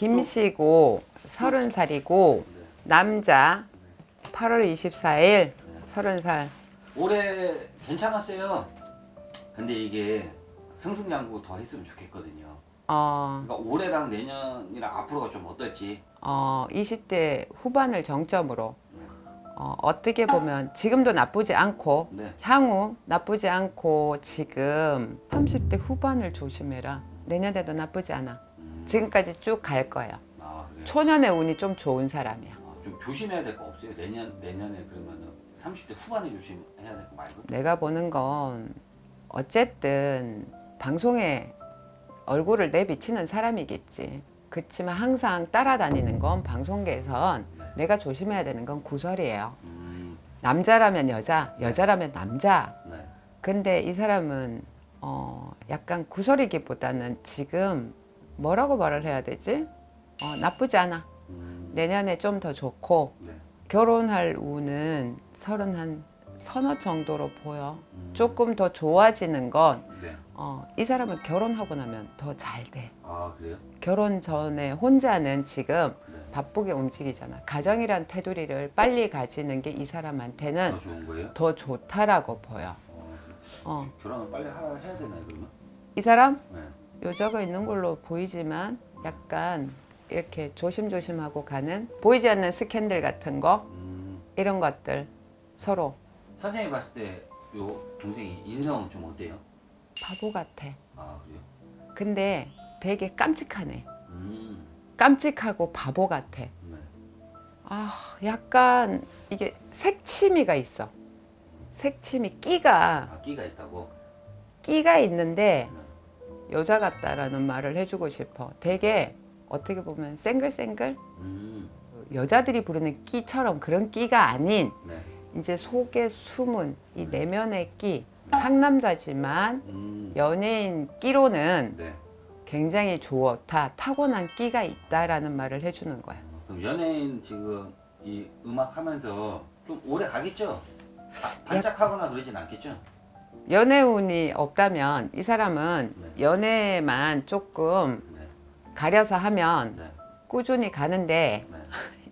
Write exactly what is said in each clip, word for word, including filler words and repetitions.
김씨고 서른 살이고 네. 남자 팔월 이십사일 서른 살. 올해 괜찮았어요. 근데 이게 승승장구 더 했으면 좋겠거든요. 어, 그러니까 올해랑 내년이랑 앞으로가 좀 어떨지. 어, 이십 대 후반을 정점으로 어, 어떻게 보면 지금도 나쁘지 않고 네. 향후 나쁘지 않고 지금 삼십 대 후반을 조심해라. 내년에도 나쁘지 않아. 음. 지금까지 쭉 갈 거야. 아, 그래요? 초년의 운이 좀 좋은 사람이야. 아, 좀 조심해야 될 거 없어요? 내년, 내년에 그러면은 삼십 대 후반에 조심해야 될 거 말고? 내가 보는 건 어쨌든 방송에 얼굴을 내비치는 사람이겠지. 그렇지만 항상 따라다니는 건 방송계에선 네. 내가 조심해야 되는 건 구설이에요. 음, 남자라면 여자, 여자라면 남자. 네. 근데 이 사람은 어 약간 구설이기보다는 지금 뭐라고 말을 해야 되지? 어, 나쁘지 않아. 음, 내년에 좀 더 좋고 네. 결혼할 운은 서른 한 서너 정도로 보여. 음, 조금 더 좋아지는 건 네. 어, 이 사람은 결혼하고 나면 더 잘 돼. 아, 그래요? 결혼 전에 혼자는 지금 네. 바쁘게 움직이잖아. 가정이란 테두리를 빨리 가지는 게 이 더 사람한테는 좋은 거예요? 더 좋다라고 보여. 어, 어. 결혼을 빨리 하, 해야 되나요, 그러면? 이 사람 네. 여자가 있는 걸로 보이지만 약간 이렇게 조심조심하고 가는 보이지 않는 스캔들 같은 거 음, 이런 것들 서로 선생님이 봤을 때 요 동생이 인성은 좀 어때요? 바보 같아. 아, 그래요? 근데 되게 깜찍하네. 음, 깜찍하고 바보 같아. 네. 아, 약간 이게 색취미가 있어. 색취미, 끼가 아, 끼가 있다고? 끼가 있는데 네. 여자 같다라는 말을 해주고 싶어. 되게 어떻게 보면 쌩글쌩글 음, 여자들이 부르는 끼처럼 그런 끼가 아닌 네. 이제 속에 숨은 이 내면의 끼. 상남자지만 음, 연예인 끼로는 네. 굉장히 좋다. 타고난 끼가 있다라는 말을 해주는 거야. 그럼 연예인 지금 이 음악 하면서 좀 오래 가겠죠? 바, 반짝하거나 그러진 않겠죠? 연애운이 없다면 이 사람은 네. 연애만 조금 네. 가려서 하면 네. 꾸준히 가는데 네.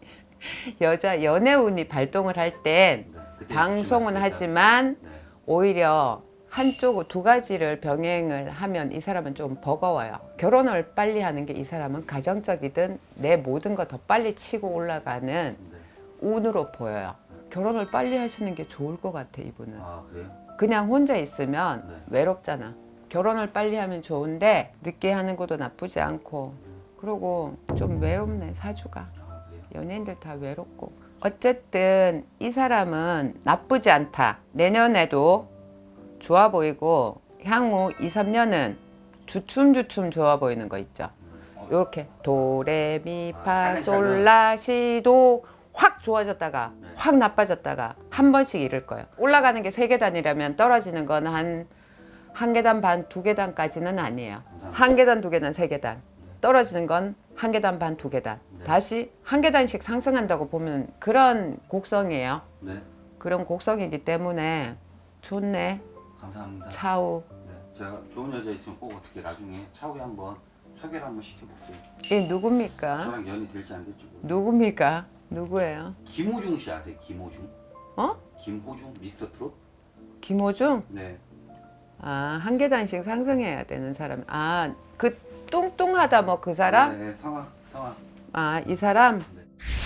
여자 연애운이 발동을 할 땐 네. 그때 방송은 주춤했으니까. 하지만 네. 오히려 한쪽 두 가지를 병행을 하면 이 사람은 좀 버거워요. 결혼을 빨리 하는 게 이 사람은 가정적이든 내 모든 거 더 빨리 치고 올라가는 네. 운으로 보여요. 결혼을 빨리 하시는 게 좋을 것 같아 이분은. 아, 그래요? 그냥 혼자 있으면 네. 외롭잖아. 결혼을 빨리 하면 좋은데 늦게 하는 것도 나쁘지 않고 그리고 좀 외롭네 사주가. 아, 그래요? 연예인들 다 외롭고 어쨌든 이 사람은 나쁘지 않다. 내년에도 좋아 보이고 향후 이, 삼 년은 주춤주춤 좋아 보이는 거 있죠. 어, 이렇게 도레미파 아, 솔라시도 확 좋아졌다가 네. 확 나빠졌다가 한 번씩 이럴 거예요. 올라가는 게 세 계단이라면 떨어지는 건 한 한 계단 반, 두 계단까지는 아니에요. 한 계단, 두 계단, 세 계단. 떨어지는 건 한 계단 반, 두 계단. 네. 다시 한 계단씩 상승한다고 보면 그런 곡성이에요. 네. 그런 곡성이기 때문에 좋네. 감사합니다. 차우. 네. 제가 좋은 여자 있으면 꼭 어떻게 나중에 차후에 한번 소개를 한번 시켜볼게요. 이 누굽니까? 저랑 연이 될지 안 될지 모르겠어요. 누굽니까? 누구예요? 김호중 씨 아세요? 김호중? 어? 김호중? 미스터 트롯? 김호중? 네. 아, 한 계단씩 상승해야 되는 사람. 아, 그 뚱뚱하다 뭐 그 사람? 네, 성악, 성악. 아, 이 사람? 네.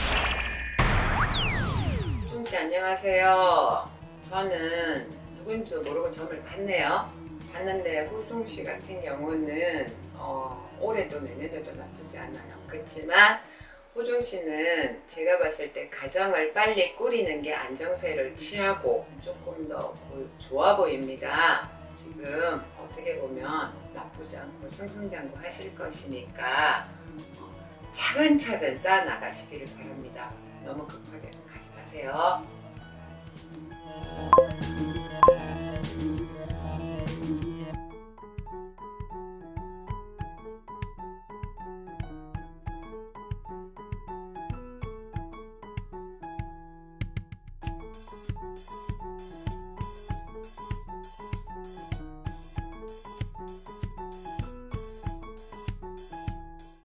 호중 씨 안녕하세요. 저는 누군지 모르고 점을 봤네요. 봤는데 호중 씨 같은 경우는 어, 올해도 내년에도 나쁘지 않아요. 그렇지만 호중 씨는 제가 봤을 때 가정을 빨리 꾸리는 게 안정세를 취하고 조금 더 좋아 보입니다. 지금 어떻게 보면 나쁘지 않고 승승장구 하실 것이니까 차근차근 쌓아 나가시기를 바랍니다. 너무 급하게 가지 마세요.